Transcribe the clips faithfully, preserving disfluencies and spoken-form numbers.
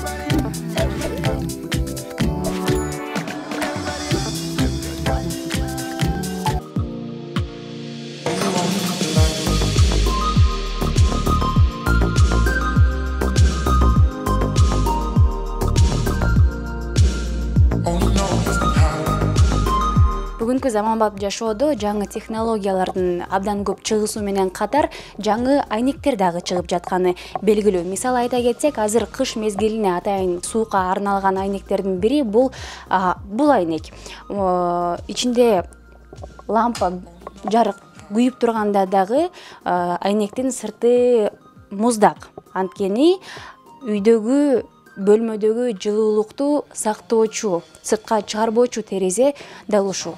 Бүгүнкү заманбап жашоодо жаңы технологиялардын абдан көп чыгуусу менен катар жаңы айнектер дагы чыгып жатканы белгилүү. Мисалы айта кетсек, азыр кыш мезгилине атайын суукка арналган айнектердин бири бул бул айнек. Ичинде лампа жарык күйүп турганда дагы айнектин сырты муздак. Анткени үйдөгү бөлмөдөгү жылуулукту сактоочу, сыртка чыгарбоочу терезе дал ушул.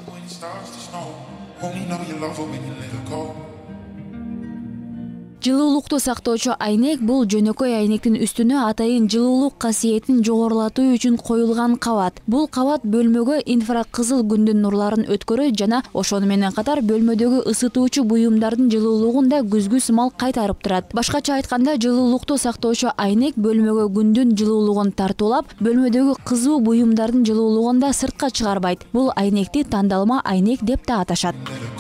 Жылуулукту сактоочу айнек бул жөнөкөй айнектин үстүнө атайын жылуулук касиетин жогорулатуу үчүн коюлган кабат. Бул кабат бөлмөгө инфракызыл күндүн нурларын өткөрөт жана ошону менен катар бөлмөдөгү ысытуучу буюмдардын жылуулугун да күзгү сымал кайтарып турат. Башкача айтканда, жылуулукту сактоочу айнек бөлмөгө күндүн жылуулугун тартуулап, бөлмөдөгү кызуу буюмдардын жылуулугун да сыртка чыгарбайт. Бул айнекти тандалма айнек деп да аташат.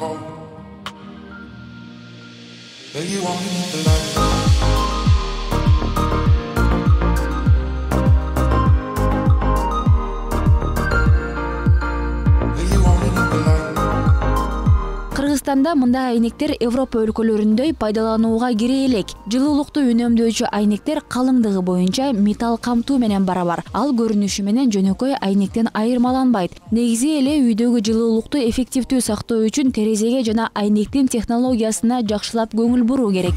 Кыргызстанда мындай айнектер Европа өлкөлөрүндөй пайдаланууга кире элек. Жылуулукту үнөмдөөчү айнектер калыңдыгы боюнча металл камтуу менен барабар. Ал көрүнүшү менен жөнөкөй айнектен айырмаланбайт. Негизи эле үйдөгү жылуулукту эффективдүү сактоо үчүн терезеге жана айнектин технологиясына жакшылап көңүл буруу керек.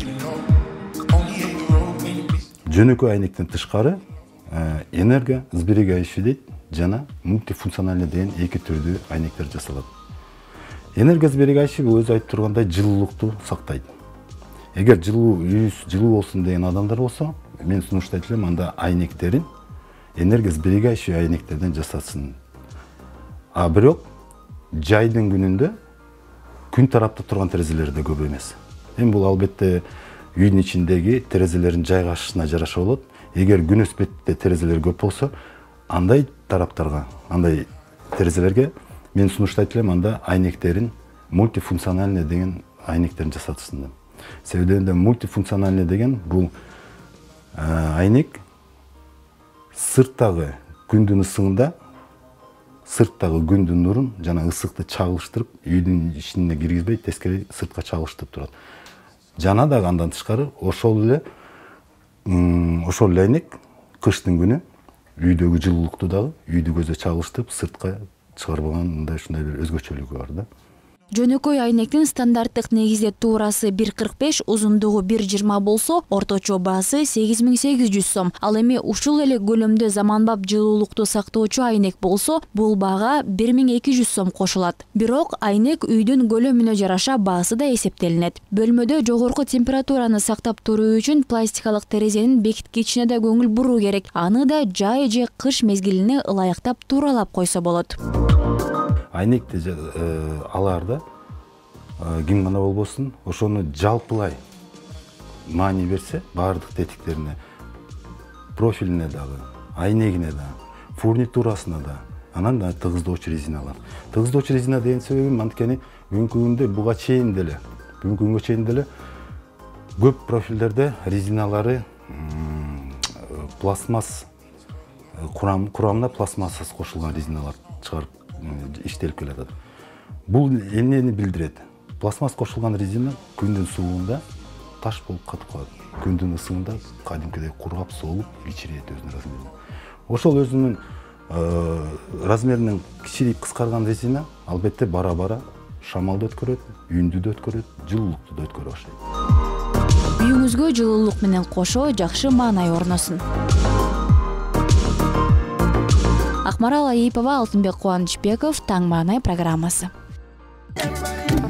Жөнөкөй айнектен тышкары энерго сберегающий дейт жана мультифункциональный деген эки түрдүү айнектер жасалат. Энергосберегающий өзү айтып тургандай жылуулукту сактайт. Эгер жылуу үйүбүз жылуу болсун деген адамдар болсо, мен сунуштайт элем анда айнектерин энергосберегающий айнектерден жасасын. А бирок жайдын күнүндө күн тарапта турган терезелер да көп эмес. Эми бул албетте үйдүн ичиндеги терезелердин жайгашышына жараша болот. Эгер күнөс бетте терезелер көп болсо, андай тараптарга, андай терезелерге мен сунуштайт элем анда айнектерин мультифункциональный деген айнектерин жасатышсын. Себебинде мультифункциональный деген бул айнек сырттагы күндүн ысыгында сырттагы күндүн нурун жана ысыкты чагылыштырып, үйдүн ичине киргизбей, тескери сыртка чагылыштырып турат. Жана дагы андан тышкары ошол эле ошол эле айнек кыштын күнү үйдөгү жылуулукту дагы үйдү көзө чагылыштырып, сыртка чыгарбаган мындай ушундай бир өзгөчөлүгү бар да. Жөнөкөй айнектин стандарттык негизде туурасы бир кырк беш, узундугу бир жыйырма болсо, орточо баасы сегиз миң сегиз жүз сом. Ал эми ушул эле көлөмдө заманбап жылуулукту сактоочу айнек болсо, бул баага бир миң эки жүз сом кошулат. Бирок айнек үйдүн көлөмүнө жараша баасы да эсептелинет. Бөлмөдө жогорку температураны сактап туруу үчүн пластикалык терезенин бекиткичине да көңүл буруу керек. Аны да жай же кыш мезгилине ылайыктап тууралап койсо болот. Айнекти аларда ким гана болбосун, ошону жалпылай маани берсе, баардык тетиктерине, профилине дагы, айнегине да, фурнитурасына да, анан да тыгыздоочу резиналар. Тыгыздоочу резина деген себебим анткени бүгүнкү күндө буга чейин деле, бүгүнкү күнгө чейин деле көп профилдерде резиналары пластмасс курамына пластмассасы кошулган резиналар чыгарып иштелип келатат. Бул эмнени билдирет? Пластмасс кошулган резина күндүн суугунда таш болуп катып калат. Күндүн ысыгында кадимкидей кургап, соолуп, кичирейет өзүнүн размерин. Ошол өзүнүн размеринен кичирип кыскарган резина албетте бара-бара шамалды өткөрөт, үндү да өткөрөт, жылуулукту да өткөрө баштайт. Үйүңүзгө жылуулук менен кошо жакшы маанай орносун. Акмарал Айипова, Алтынбек Кубанычбеков, Таң маанай программасы.